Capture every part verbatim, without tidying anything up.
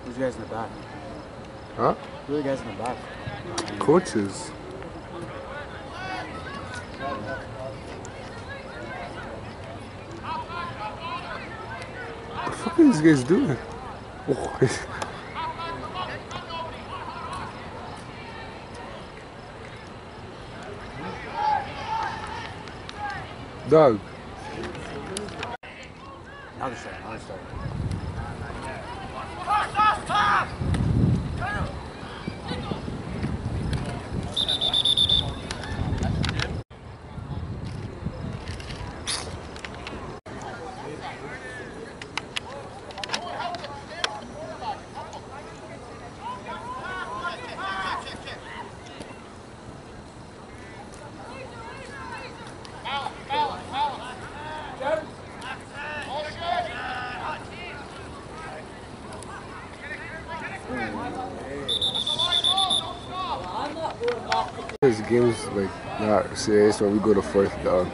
Who's you guys in the back? Huh? Who are you guys in the back? Coaches. What the fuck are these guys doing? Oh. Doug. Now they're starting. Now they're starting. This game's like not serious when we go to fourth down.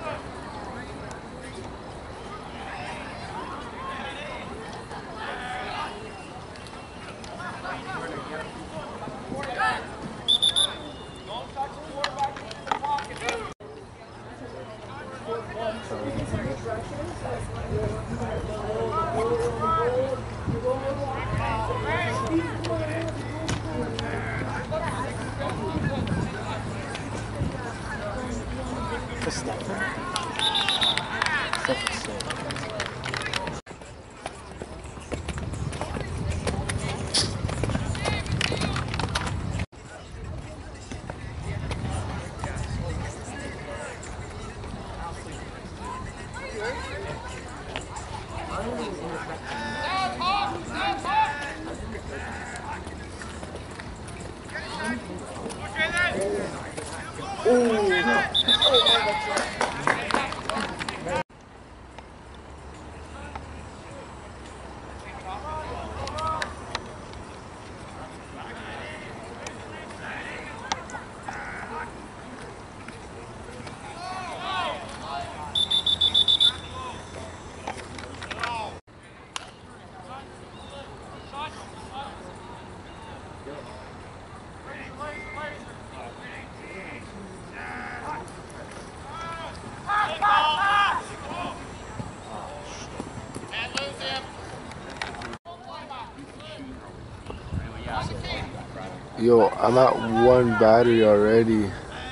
Yo, I'm at one battery already.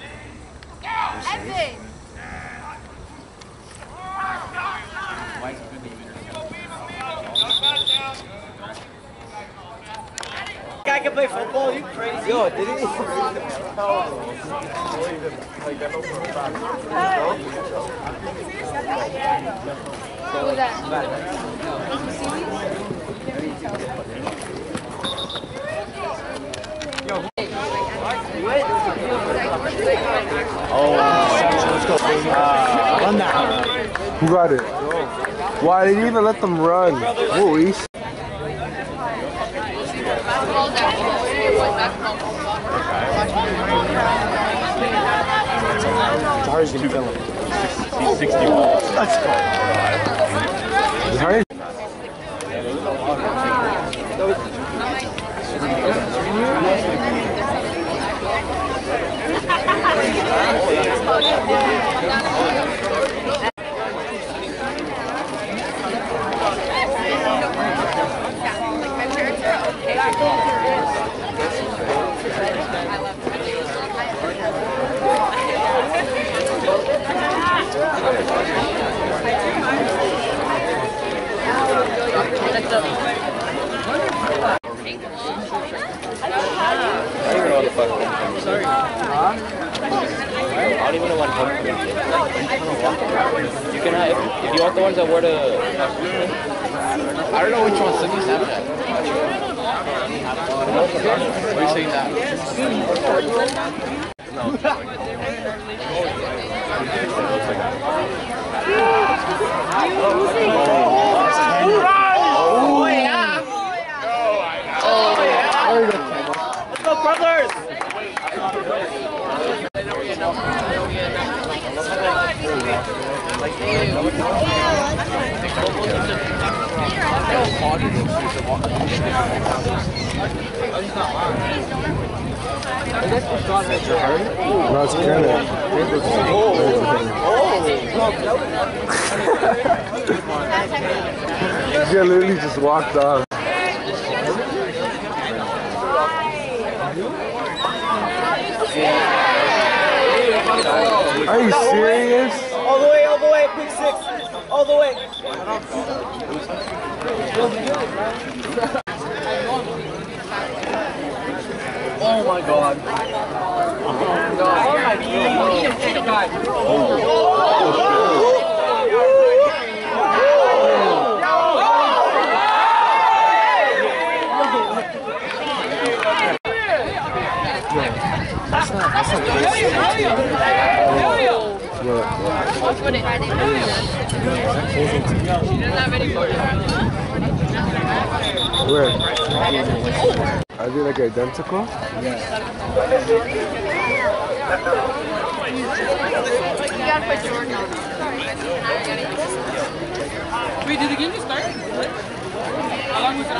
Guy can play football, you crazy. Yo, did he? What was that? Oh, let's go. Uh, run that. Who got it? Why they didn't even let them run? Holy shit. Jari's gonna kill him. He's sixty-one. Let's go. Jari? Sorry. Huh? I don't even know what home is. You can have, if, if you want the ones that were to, I don't know which ones. Send me Snapchat. What are you saying that? No. Oh, yeah. Oh, yeah. Let's go, brothers. No, it's Kenneth. Yeah, literally just walked off. Are you serious? All the way, all the way, pick six. All the way. Oh my god. Oh my god. Oh my god. That's not, that's not good. Where? Are they like identical? You gotta put Jordan on. Wait, did the game just start? How long was it?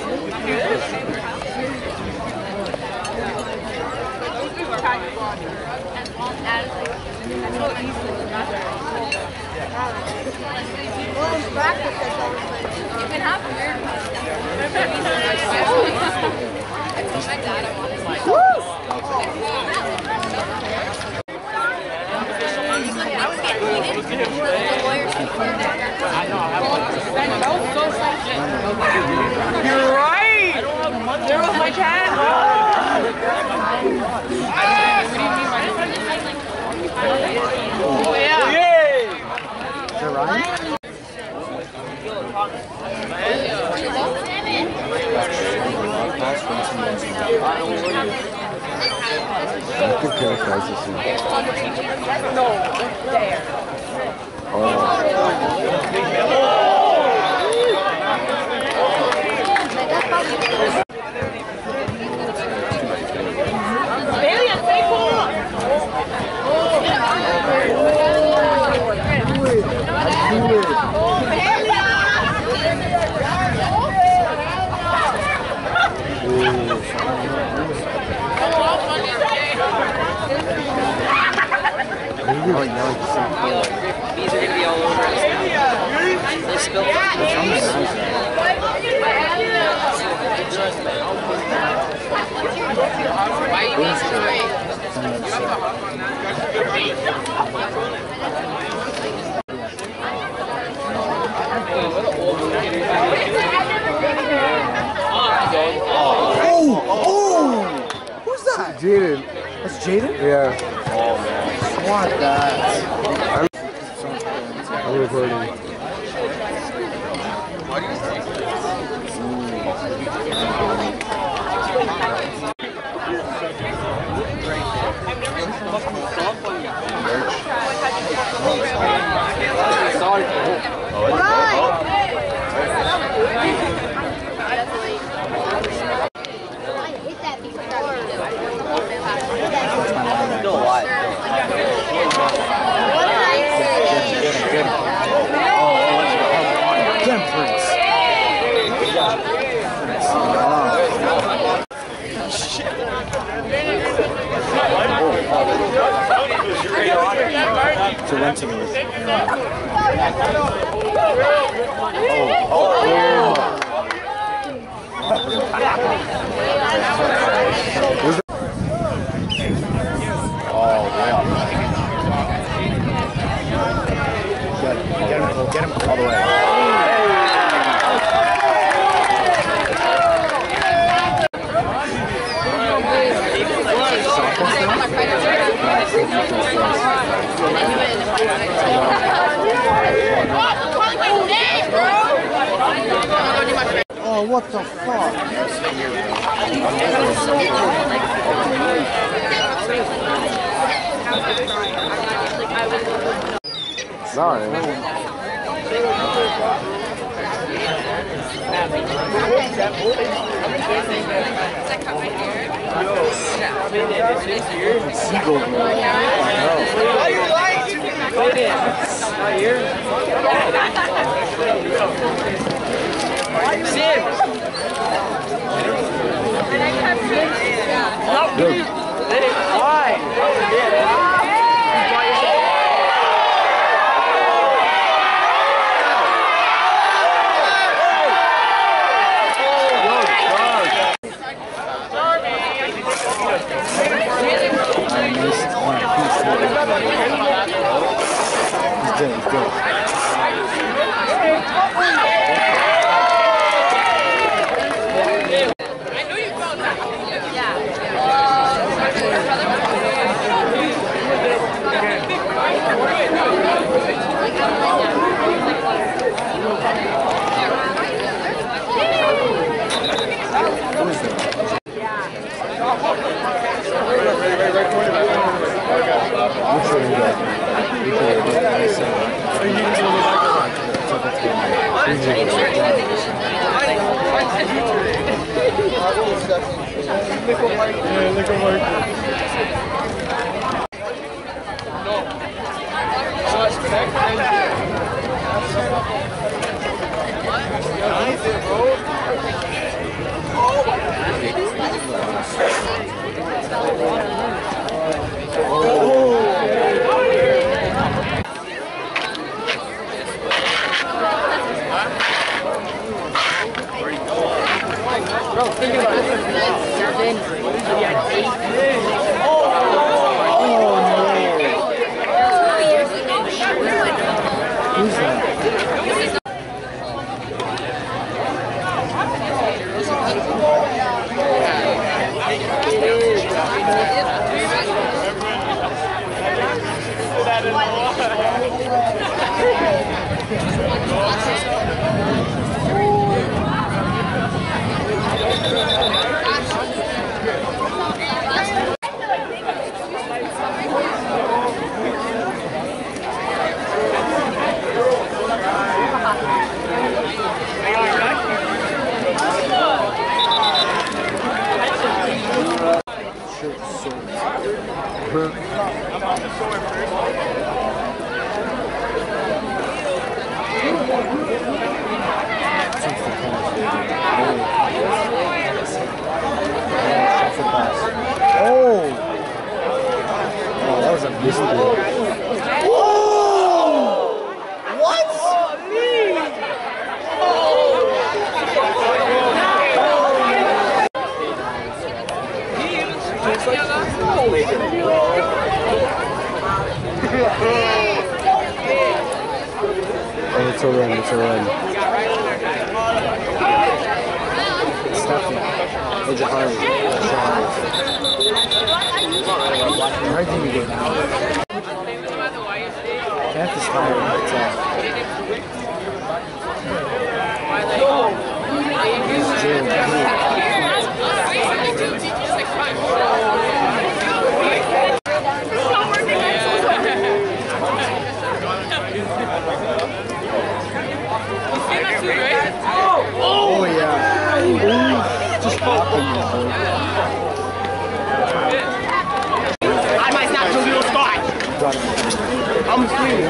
You can have weird You're right! There was my cat! Oh yeah! Is that Ryan? I think Kenneth has this one. No, there. Oh. Alien, stay cool! Oh, no, it's so cool. These are gonna be all over us. They spilled Why are you being so great? Oh! Oh! Who's that? Jaden. That's Jaden? Yeah. What that? I'm recording. Still alive. Temperance. To rent to me. Get him, get him, get him all the way. Oh, what the fuck? Sorry. Seagull. Why you lying to me? It is. Not here. Sim! Oh, it's a run, it's a run. Stephanie. Or Jahari. Why did you get now? Kenneth is tired. It's uh, oh yeah. Ooh, just popping. I might snap to your spot. I'm screaming.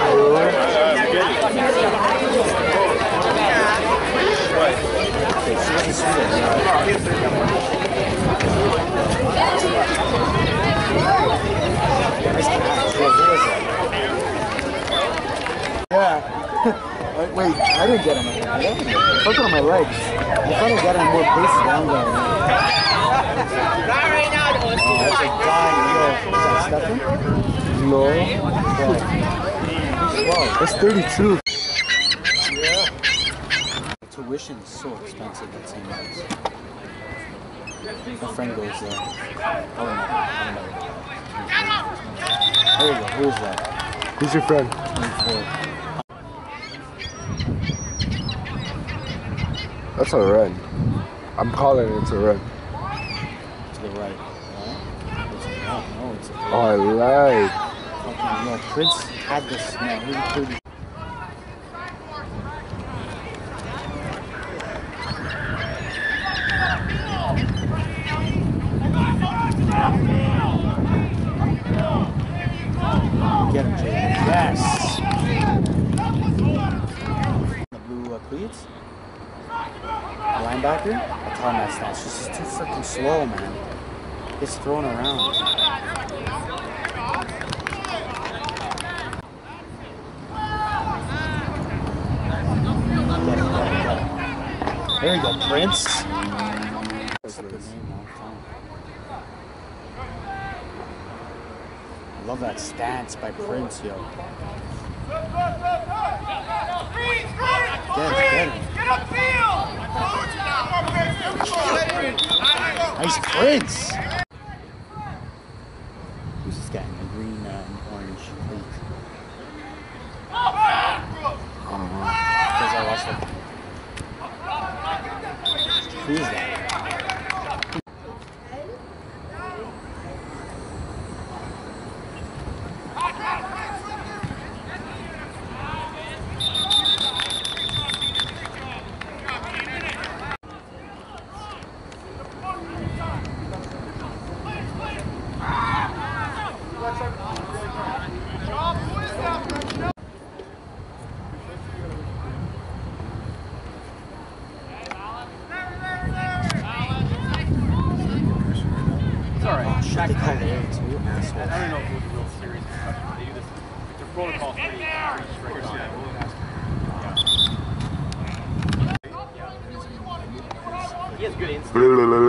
Yeah. Wait, wait, I didn't get him. Look at my legs. I'm trying to get him more paces down there. Not right now. Oh, it's a guy. Yo, is that Stefan? No. Wow. That's thirty-two. Yeah. Tuition is so expensive at Saint Mary's. My friend goes there. Oh, no. There you go. Who is that? Who's your friend? twenty-four. That's a run. I'm calling it it's a run. To the right. No, it's a, no, no, it's a Oh, I lied. fucking, no, Prince had this. No, he was Get him, Jay. Yes! The blue uh, cleats. Linebacker? I tell him that's not. She's just too freaking slow, man. Gets thrown around. Get him, get him, get him. There you go, Prince. That's a good name, man. I love that stance by Prince, yo. Get him, get him. Nice Prince! Who's this guy in the green uh, and orange cleats? I don't know. Because I watched it. Who is that? They call it air too. I don't know if it was a real serious concussion. They do this. Their protocol is pretty, pretty strict on it. He has good instinct.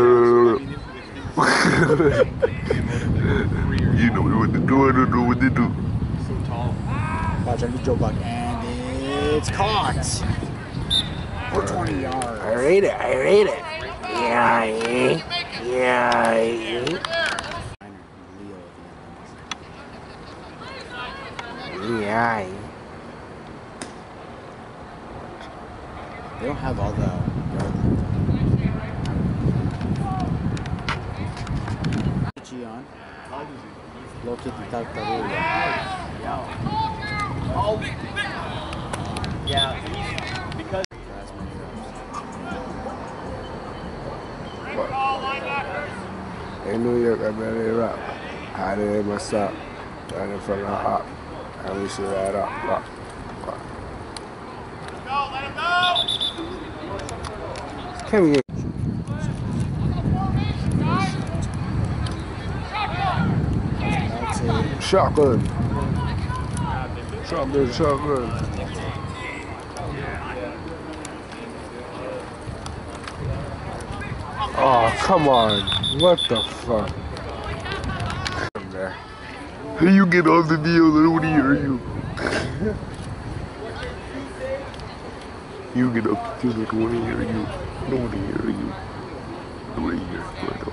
You know what to do, I don't know what to do. So tall. Watch out, Joe Buck, and it's caught for twenty yards. I rate it, I rate it. Yeah, yeah, yeah. Yeah. They don't have all the yard length on. Low kick the tartaruga. Oh. Yeah, he's, because In New York, I better it up. How did it mess up? Right in front of the hop. And we should add up. Rock. Can we get shotgun? Shotgun, shotgun. Oh, come on. What the fuck? Hey, you get off the deal, I don't want to hear you. You get up the deal, I don't want to hear you. I don't want to hear you. I don't want to hear you.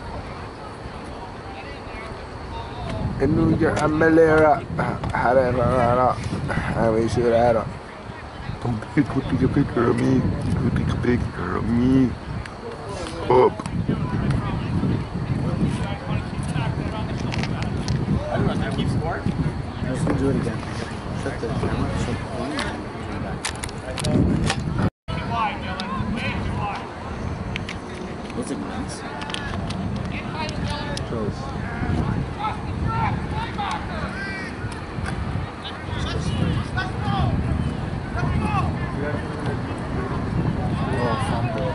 In New York, I'm Melera. How did I run up? I mean, should add up. Don't take a picture of me. Don't take a picture of me. Up. keep score. Let's do it again. Shut the camera. Shut the phone. And turn back. Was it nice? Close. Oh, fumble.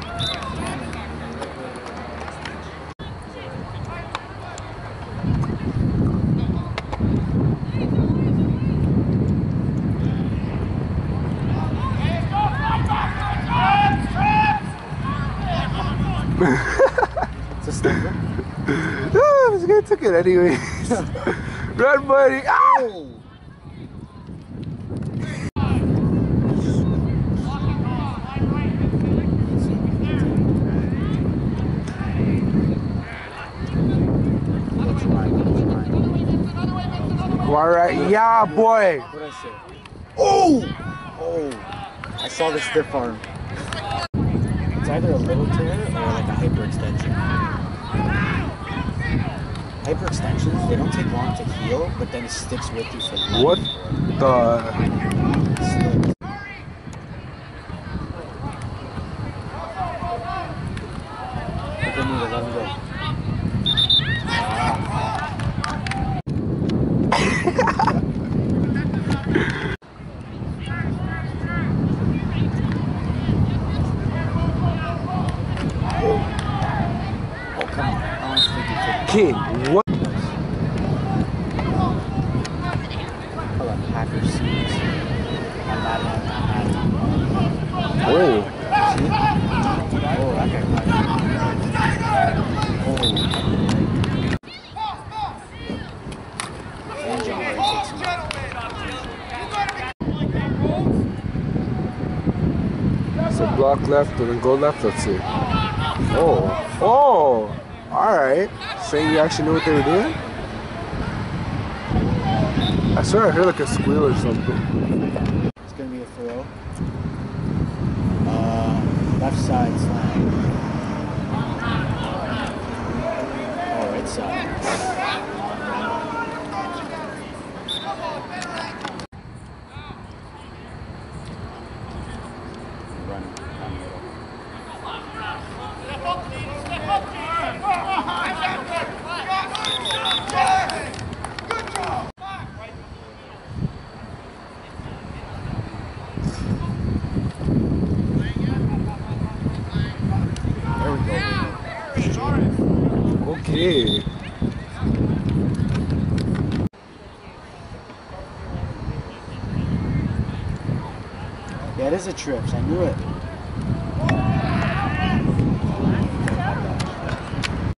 It's a sniper. Oh, this guy took it anyways. Run, buddy. Ah! All right, yeah, boy. What did I say? Oh! Oh! I saw the stiff arm. It's either a little tear or like a hyperextension. Hyperextensions, they don't take long to heal, but then it sticks with you for life. What the? Slipped. But they need to let him go. Kid, what? Hold on, Packers seats. I'm not in, I'm not in. Oh. See? Oh, that guy might. Oh. Angel already takes him out. So block left and then go left, let's see. Oh. Oh. Alright. Saying you actually knew what they were doing? I swear I heard like a squeal or something. It's gonna be a throw. Uh, left side slam. Oh, right side. Run down the middle. Okay. Yeah, it is a Trips. I knew it.